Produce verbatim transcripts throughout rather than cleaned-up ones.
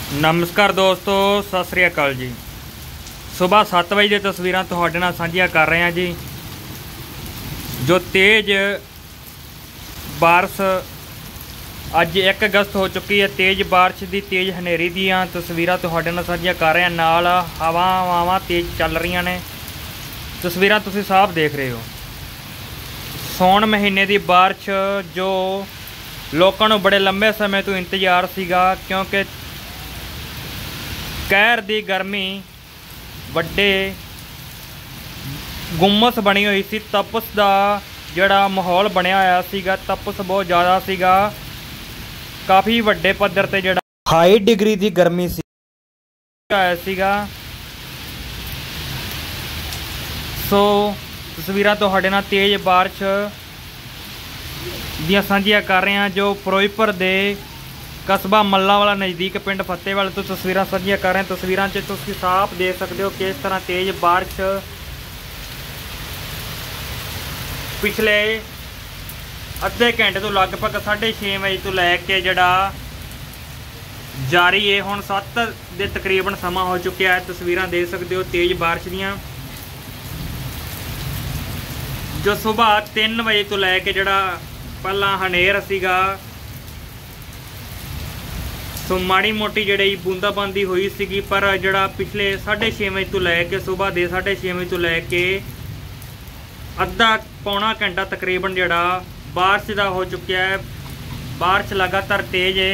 नमस्कार दोस्तों, सत श्री अकाल जी। सुबह सत्त बजे की तस्वीरां तुहाडे नाल साझियां कर रहे हैं जी। जो तेज़ बारिश अज एक अगस्त हो चुकी है, तेज़ बारिश की तेज़ हनेरी दियां तस्वीरां तुहाडे नाल साझियां कर रहे हैं। नाल हवावां तेज़ चल रही ने, तस्वीरां तुसीं साफ देख रहे हो। सौण महीने की बारिश जो लोगों को बड़े लंबे समय तो इंतजार सीगा, क्योंकि कहर दी गर्मी वड्डे गुम्मस बनी हुई सी। तपस का जिहड़ा माहौल बनया होया सीगा, तपस बहुत ज़्यादा सीगा, काफ़ी वड्डे पद्धर ते जिहड़ा हाई डिग्री की गर्मी सी होया सीगा। सो तस्वीरां तुहाडे नाल तेज़ बारिश दियां सांझियां कर रहे हैं। जो फिरोजपुर दे कस्बा मल्लांवाला नज़दीक पिंड फतेहवाल तो तस्वीरां साझियां कर रहे हैं। तस्वीरां च तुसीं साफ देख सकते हो किस तरह तेज़ बारिश पिछले अद्धे घंटे तो लगभग साढ़े छे बजे तो लैके जिहड़ा जारी है। हुण सत्त दे तकरीबन समा हो चुकिया है। तस्वीरां देख सकते हो तेज़ बारिश दियां, जो सुबह तीन बजे तो लैके जिहड़ा पहला हनेर सीगा, सो माड़ी मोटी जिहड़ी बूंदाबांदी हुई सीगी, पर जिहड़ा पिछले साढ़े छे बजे तो लैके सुबह दे साढ़े छे बजे तो लैके अद्धा पौना घंटा तकरीबन जिहड़ा बारिश का हो चुकिया है। बारिश लगातार तेज़ है।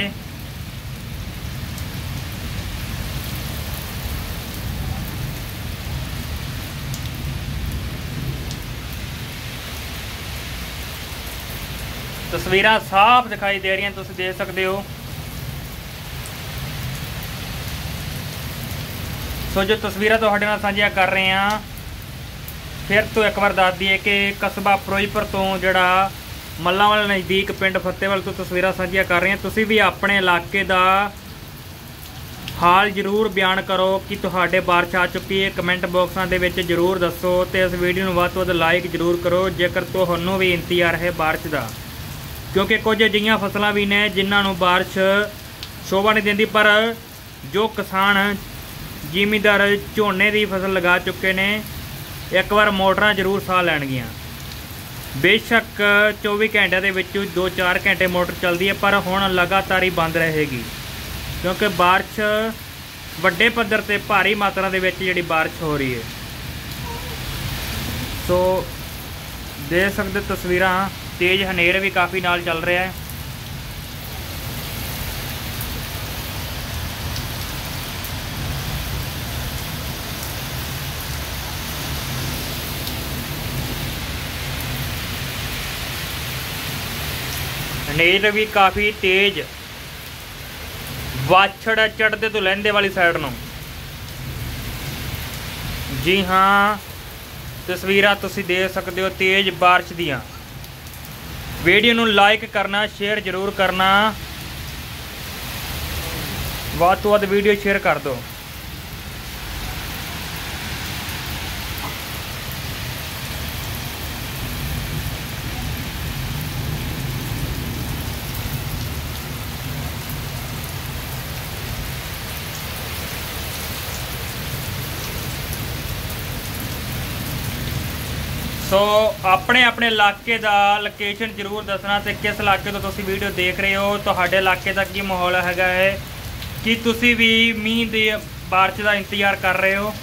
तस्वीरां साफ दिखाई दे रही हैं, तुसीं देख सकते हो। सो जो तस्वीरां तुहाडे नाल साझियां कर रहे हैं, फिर तो एक बार दस दईए कि कस्बा फिरोजपुर तो जिहड़ा मल्लांवाला नज़दीक पिंड फतेहवाल तो तस्वीरां साझियां कर रहे हैं। तुसीं भी अपने इलाके का हाल जरूर बयान करो कि तुहाडे बारिश आ चुकी है। कमेंट बॉक्सां दे विच जरूर दसो ते इस वीडियो नूं वध तों वध लाइक जरूर करो जेकर तुहानूं भी इंतजार है बारिश का, क्योंकि कुछ अजिहियां फसलां भी ने जिन्हां नूं बारिश शोभा नहीं दिंदी। पर जो किसान जिमीदार झोने की फसल लगा चुके ने, एक बार मोटरां जरूर साह लैणगियां। बेशक चौबी घंटे के विच दो चार घंटे मोटर चलती है, पर हुण लगातार ही बंद रहेगी, क्योंकि बारिश वड्डे पद्धर ते भारी मात्रा दे विच जिहड़ी बारिश हो रही है। सो देख सकते तस्वीरां, तेज़ हनेर भी काफ़ी नाल चल रहा है। हनेर भी काफ़ी तेज़ वाछड़ चढ़ते तो लहंदे वाली साइड नूं। जी हाँ, तस्वीरां तुसीं देख सकते हो तेज़ बारिश दियां। वीडियो नूं लाइक करना, शेयर जरूर करना, वध तों वध वीडियो शेयर कर दो। सो अपने अपने इलाके का लोकेशन जरूर दसना ते किस इलाके तो तुसीं वीडियो देख रहे हो, तुहाडे इलाके का की माहौल हैगा है, कि तुसीं भी मींह दी बारिश का इंतजार कर रहे हो।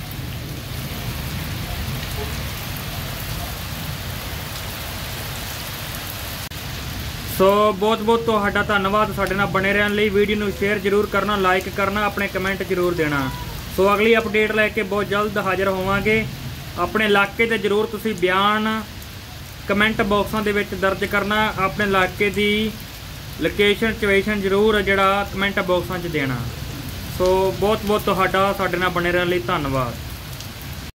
सो बहुत बहुत तुहाडा धन्नवाद साडे नाल बने रहण लई। वीडियो नूं शेयर जरूर करना, लाइक करना, अपने कमेंट जरूर देना। सो अगली अपडेट लैके बहुत जल्द हाजिर होवांगे। अपने इलाके के जरूर तुसीं बयान कमेंट बॉक्सां दे विच दर्ज करना, अपने इलाके की लोकेशन सिचुएशन जरूर जिहड़ा कमेंट बॉक्सां च देना। सो बहुत बहुत तुहाडा साडे नाल बने रहण लई धन्नवाद।